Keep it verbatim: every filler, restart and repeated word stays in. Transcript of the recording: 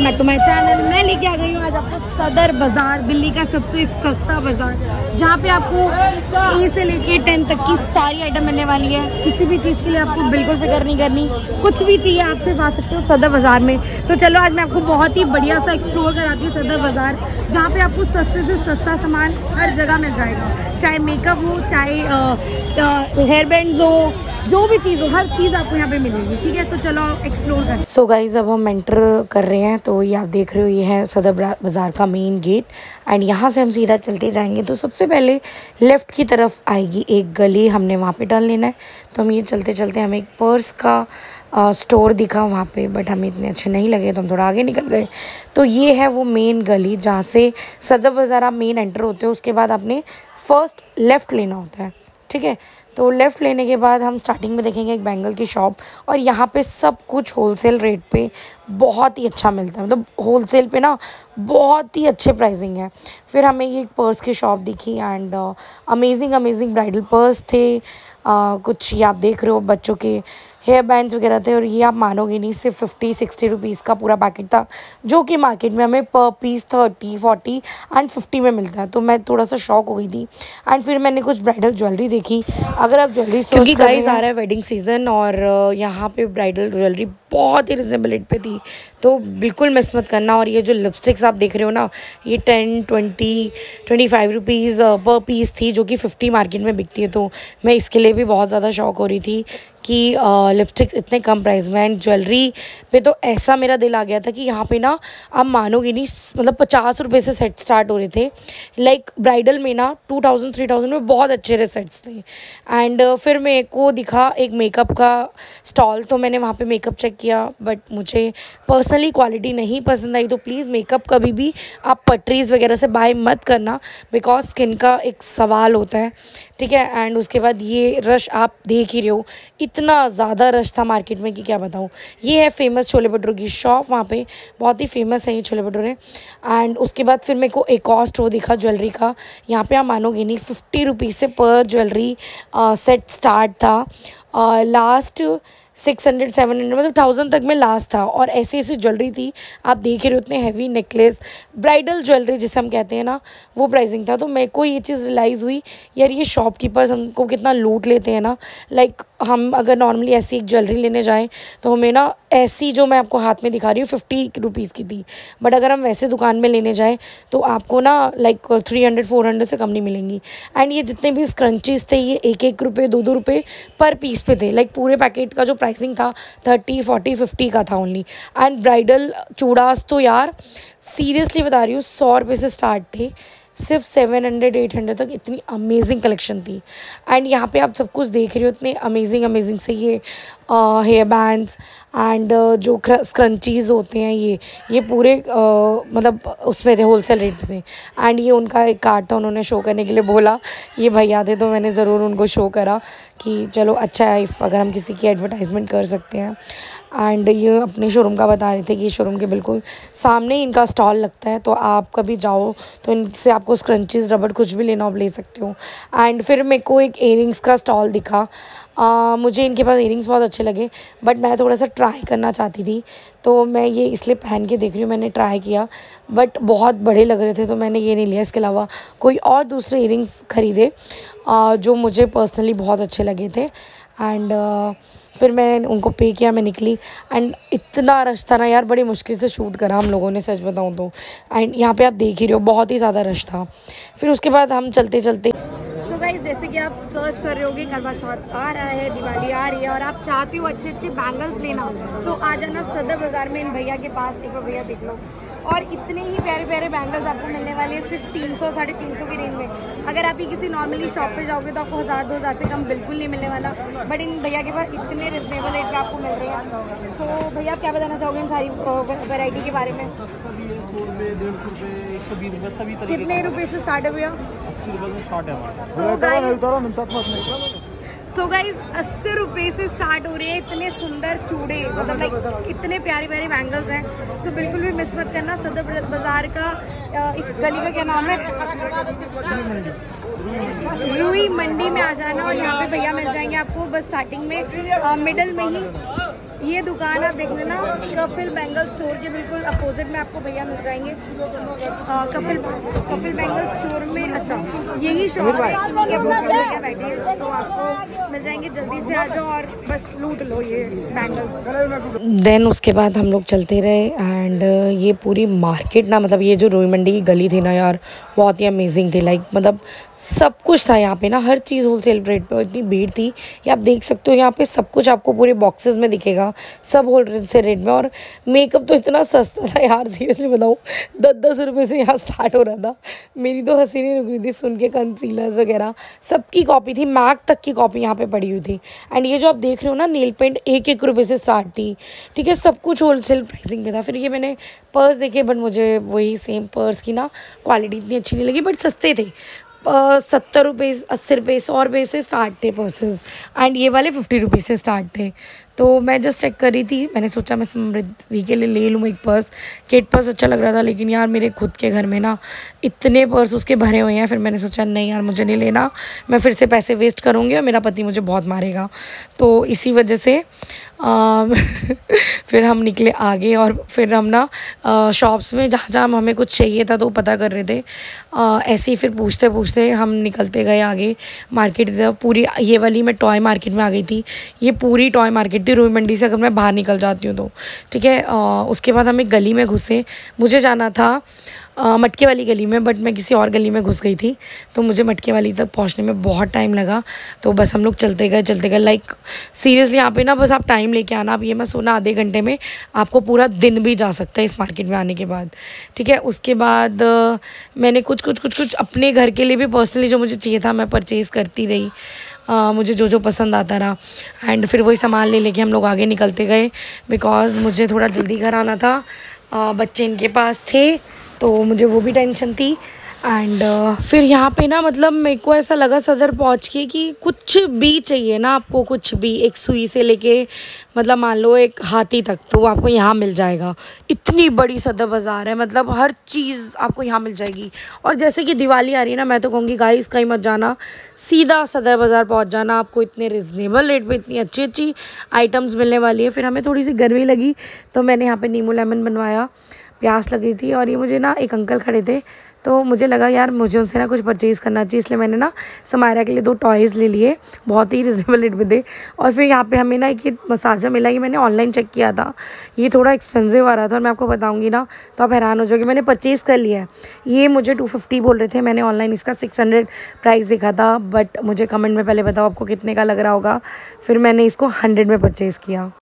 Back to my channel. मैं लेके आ गई हूँ आज आपको सदर बाजार, दिल्ली का सबसे सस्ता बाजार, जहाँ पे आपको ए से लेके टेन तक की सारी आइटम मिलने वाली है। किसी भी चीज़ के लिए आपको बिल्कुल फिक्र नहीं करनी, कुछ भी चाहिए आप सिर्फ आ सकते हो सदर बाजार में। तो चलो आज मैं आपको बहुत ही बढ़िया सा एक्सप्लोर कराती हूँ सदर बाजार, जहाँ पे आपको सस्ते से सस्ता सामान हर जगह मिल जाएगा, चाहे मेकअप हो, चाहे हेयर बैंड्स हो, जो भी चीज़ हो, हर चीज़ आपको यहाँ पे मिलेगी। ठीक है, तो चलो एक्सप्लोर करें। सो गाइज अब हम एंटर कर रहे हैं, तो ये आप देख रहे हो ये है सदर बाज़ार का मेन गेट एंड यहाँ से हम सीधा चलते जाएंगे। तो सबसे पहले लेफ़्ट की तरफ आएगी एक गली, हमने वहाँ पे टर्न लेना है। तो हम ये चलते चलते हमें एक पर्स का आ, स्टोर दिखा वहाँ पे, बट हमें इतने अच्छे नहीं लगे तो हम थोड़ा आगे निकल गए। तो ये है वो मेन गली जहाँ से सदर बाज़ार आप मेन एंटर होते हो, उसके बाद आपने फर्स्ट लेफ़्ट लेना होता है। ठीक है, तो लेफ़्ट लेने के बाद हम स्टार्टिंग में देखेंगे एक बैंगल की शॉप, और यहाँ पे सब कुछ होलसेल रेट पे बहुत ही अच्छा मिलता है, मतलब होलसेल पे ना बहुत ही अच्छे प्राइसिंग है। फिर हमें ये एक पर्स की शॉप दिखी and amazing amazing bridal purse थे, uh, कुछ ये आप देख रहे हो बच्चों के हेयर बैंड्स वगैरह थे, और ये आप मानोगे नहीं सिर्फ फिफ्टी सिक्सटी रुपीज़ का पूरा पैकेट था, जो कि मार्केट में हमें per piece thirty forty and fifty में मिलता है। तो मैं थोड़ा सा शॉक हो गई थी। एंड फिर मैंने कुछ ब्राइडल ज्वेलरी देखी। अगर आप ज्वेलरी क्योंकि गाइस आ रहा है वेडिंग सीजन, और यहाँ पे ब्राइडल ज्वेलरी बहुत ही रिजनेबल रेट पे थी, तो बिल्कुल मिस मत करना। और ये जो लिपस्टिक्स आप देख रहे हो ना, ये ten twenty twenty five rupees per piece थी, जो कि फिफ्टी मार्केट में बिकती है। तो मैं इसके लिए भी बहुत ज़्यादा शॉक हो रही थी कि लिपस्टिक्स इतने कम प्राइस में। एंड ज्वेलरी पे तो ऐसा मेरा दिल आ गया था कि यहाँ पे ना आप मानोगे नहीं, मतलब पचास रुपये से सेट स्टार्ट हो रहे थे। लाइक ब्राइडल में ना टू थाउजेंड थ्री थाउजेंड में बहुत अच्छे सेट्स थे। एंड uh, फिर मेरे को दिखा एक मेकअप का स्टॉल, तो मैंने वहाँ पे मेकअप चेक किया, बट मुझे पर्सनली क्वालिटी नहीं पसंद आई। तो प्लीज़ मेकअप कभी भी आप पटरीज वगैरह से बाय मत करना, बिकॉज स्किन का एक सवाल होता है। ठीक है, एंड उसके बाद ये रश आप देख ही रहे हो, इतना ज़्यादा रश था मार्केट में कि क्या बताऊँ। ये है फेमस छोले भटूरे की शॉप, वहाँ पे बहुत ही फेमस है ये छोले भटूरे। एंड उसके बाद फिर मेरे को एक और स्टोर दिखा ज्वेलरी का। यहाँ पे आप मानोगे नहीं, फिफ्टी रुपीज़ से पर ज्वेलरी सेट स्टार्ट था, last six hundred seven hundred मतलब थाउजेंड तक में लास्ट था। और ऐसी ऐसी ज्वेलरी थी, आप देख रहे हो, इतने हैवी नेकलेस, ब्राइडल ज्वेलरी जिसे हम कहते हैं ना, वो प्राइसिंग था। तो मेरे को ये चीज़ रियलाइज़ हुई, यार ये शॉपकीपर्स हमको कितना लूट लेते हैं ना। लाइक हम अगर नॉर्मली ऐसी एक ज्वेलरी लेने जाएं तो हमें ना ऐसी जो मैं आपको हाथ में दिखा रही हूँ फिफ्टी रुपीज़ की थी, बट अगर हम वैसे दुकान में लेने जाएं तो आपको ना like three hundred four hundred से कम नहीं मिलेंगी। एंड ये जितने भी स्क्रंचीज थे, ये एक एक रुपये दो दो रुपये पर पीस पे थे। लाइक पूरे पैकेट का जो प्राइसिंग था थर्टी फोर्टी फिफ्टी का था ओनली। एंड ब्राइडल चूड़ास तो यार सीरियसली बता रही हूँ सौ रुपये से स्टार्ट थे, सिर्फ सेवन हंड्रेड एट हंड्रेड तक। इतनी अमेजिंग कलेक्शन थी। एंड यहाँ पे आप सब कुछ देख रहे हो, इतने अमेजिंग अमेजिंग से ये हेयर बैंड्स एंड जो स्क्रंचीज़ होते हैं, ये ये पूरे uh, मतलब उसमें थे, होलसेल रेट पे थे। एंड ये उनका एक कार्ड था, उन्होंने शो करने के लिए बोला, ये भैया थे, तो मैंने ज़रूर उनको शो करा कि चलो अच्छा है इफ़ अगर हम किसी की एडवर्टाइजमेंट कर सकते हैं। एंड ये अपने शोरूम का बता रहे थे कि शोरूम के बिल्कुल सामने ही इनका स्टॉल लगता है, तो आप कभी जाओ तो इनसे आपको स्क्रंचीज रबड़ कुछ भी लेना हो ले सकते हो। एंड फिर मेरे को एक इयरिंग्स का स्टॉल दिखा, आ, मुझे इनके पास इयरिंग्स बहुत अच्छे लगे, बट मैं थोड़ा सा ट्राई करना चाहती थी, तो मैं ये इसलिए पहन के देख रही हूँ। मैंने ट्राई किया बट बहुत बड़े लग रहे थे, तो मैंने ये नहीं लिया। इसके अलावा कोई और दूसरे इयरिंग्स ख़रीदे जो मुझे पर्सनली बहुत अच्छे लगे थे। एंड फिर मैं उनको पे किया, मैं निकली। एंड इतना रश था ना यार, बड़ी मुश्किल से शूट करा हम लोगों ने, सच बताऊँ तो। एंड यहाँ पे आप देख ही रहे हो, बहुत ही ज़्यादा रश था। फिर उसके बाद हम चलते चलते सो so गाइस, जैसे कि आप सर्च कर रहे होगे, करवा चौथ आ रहा है, दिवाली आ रही है, और आप चाहते हो अच्छे अच्छे बैंगल्स लेना, तो आ जाना सदर बाज़ार में इन भैया के पास। देखो भैया देख लो, और इतने ही प्यारे प्यारे बैंगल्स आपको मिलने वाले हैं सिर्फ तीन सौ साढ़े तीन सौ की रेंज में। अगर आप ही किसी नॉर्मली शॉप पे जाओगे तो आपको हज़ार दो हज़ार से कम बिल्कुल नहीं मिलने वाला, बट इन भैया के पास इतने रिजनेबल रेट पे आपको मिल रहे हैं। सो so, भैया आप क्या बताना चाहोगे इन सारी वैरायटी के बारे में? कितने रुपए से स्टार्ट है भैया? अस्सी रुपये से स्टार्ट है। सो गाइज अस्सी रुपये से स्टार्ट हो रहे हैं इतने सुंदर चूड़े, मतलब लाइक इतने प्यारे प्यारे बैंगल्स हैं। सो so, बिल्कुल भी मिस मत करना। सदर बाज़ार का इस गली का क्या नाम है? रूई मंडी में आ जाना, और यहाँ पे भैया मिल जाएंगे आपको बस स्टार्टिंग में, मिडल में ही ये दुकान आप देख लेना, कपिल बैंगल स्टोर के बिल्कुल अपोजिट में आपको भैया मिल जाएंगे। आ, कपिल कपिल बैंगल स्टोर में, अच्छा यही शॉप है, ये भैया बैठे हैं, तो आपको मिल जाएंगे। जल्दी से आ जाओ और बस लूट लो ये बैंगल्स। देन उसके बाद हम लोग चलते रहे एंड ये पूरी मार्केट ना, मतलब ये जो रोई मंडी की गली थी ना यार, बहुत ही अमेजिंग थी। लाइक मतलब सब कुछ था यहाँ पे ना, हर चीज़ होलसेल रेट पे, इतनी भीड़ थी। ये आप देख सकते हो यहाँ पे सब कुछ आपको पूरे बॉक्सेस में दिखेगा, सब होलसेल रेट में। और मेकअप तो इतना सस्ता था यार, सीरियसली बताऊँ, दस दस रुपये से यहाँ स्टार्ट हो रहा था। मेरी तो हंसी नहीं रुक रही थी सुन के। कंसीलर्स वगैरह सबकी कॉपी थी, मैक तक की कॉपी यहाँ पे पड़ी हुई थी। एंड ये जो आप देख रहे हो ना, नेल पेंट एक एक रुपये से स्टार्ट थी, ठीक है, सब कुछ होलसेल प्राइसिंग पे था। फिर ये मैंने पर्स देखे, बट मुझे वही सेम पर्स की ना क्वालिटी इतनी अच्छी नहीं लगी, बट सस्ते थे। सत्तर रुपये, अस्सी रुपये, सौ रुपये से स्टार्ट थे पर्सेस, एंड ये वाले फिफ्टी रुपीज़ से स्टार्ट थे। तो मैं जस्ट चेक कर रही थी, मैंने सोचा मैं समृद्धि के लिए ले लूँ एक पर्स। किट पर्स अच्छा लग रहा था, लेकिन यार मेरे खुद के घर में ना इतने पर्स उसके भरे हुए हैं। फिर मैंने सोचा नहीं यार, मुझे नहीं लेना, मैं फिर से पैसे वेस्ट करूँगी और मेरा पति मुझे बहुत मारेगा। तो इसी वजह से आ, फिर हम निकले आगे, और फिर हम ना शॉप्स में जहाँ जहाँ हमें कुछ चाहिए था तो पता कर रहे थे। आ, ऐसे ही फिर पूछते पूछते हम निकलते गए आगे मार्केट। पूरी ये वाली मैं टॉय मार्केट में आ गई थी। ये पूरी टॉय मार्केट थी रोई मंडी से, अगर मैं बाहर निकल जाती हूँ तो, ठीक है। आ, उसके बाद हम एक गली में घुसे। मुझे जाना था आ, मटके वाली गली में, बट मैं किसी और गली में घुस गई थी, तो मुझे मटके वाली तक पहुंचने में बहुत टाइम लगा। तो बस हम लोग चलते गए चलते गए लाइक सीरियसली यहाँ पे ना बस आप टाइम लेके आना। आप ये मैं सोना आधे घंटे में आपको पूरा दिन भी जा सकता है इस मार्केट में आने के बाद, ठीक है। उसके बाद आ, मैंने कुछ कुछ कुछ कुछ अपने घर के लिए भी पर्सनली जो मुझे चाहिए था मैं परचेज़ करती रही। आ, मुझे जो जो पसंद आता रहा, एंड फिर वही सामान ले लेके हम लोग आगे निकलते गए, बिकॉज़ मुझे थोड़ा जल्दी घर आना था। आ, बच्चे इनके पास थे तो मुझे वो भी टेंशन थी। एंड uh, फिर यहाँ पे ना मतलब मेरे को ऐसा लगा सदर पहुँच के कि कुछ भी चाहिए ना आपको, कुछ भी, एक सुई से लेके मतलब मान लो एक हाथी तक, तो वो आपको यहाँ मिल जाएगा। इतनी बड़ी सदर बाज़ार है, मतलब हर चीज़ आपको यहाँ मिल जाएगी। और जैसे कि दिवाली आ रही है ना, मैं तो कहूँगी गाइस कहीं मत जाना, सीधा सदर बाज़ार पहुँच जाना। आपको इतने रिजनेबल रेट पे इतनी अच्छी अच्छी आइटम्स मिलने वाली है। फिर हमें थोड़ी सी गर्मी लगी तो मैंने यहाँ पर नींबू लेमन बनवाया, प्यास लगी थी। और ये मुझे ना एक अंकल खड़े थे, तो मुझे लगा यार मुझे उनसे ना कुछ परचेज़ करना चाहिए, इसलिए मैंने ना समायरा के लिए दो टॉयज़ ले लिए, बहुत ही रिजनेबल रेट में थे। और फिर यहाँ पे हमें ना एक ये मसाजर मिला, ये मैंने ऑनलाइन चेक किया था, ये थोड़ा एक्सपेंसिव आ रहा था, और मैं आपको बताऊँगी ना तो आप हैरान हो जाओगे। मैंने परचेज़ कर लिया है, ये मुझे टू फिफ्टी बोल रहे थे, मैंने ऑनलाइन इसका सिक्स हंड्रेड प्राइस देखा था। बट मुझे कमेंट में पहले बताओ आपको कितने का लग रहा होगा। फिर मैंने इसको हंड्रेड में परचेज़ किया।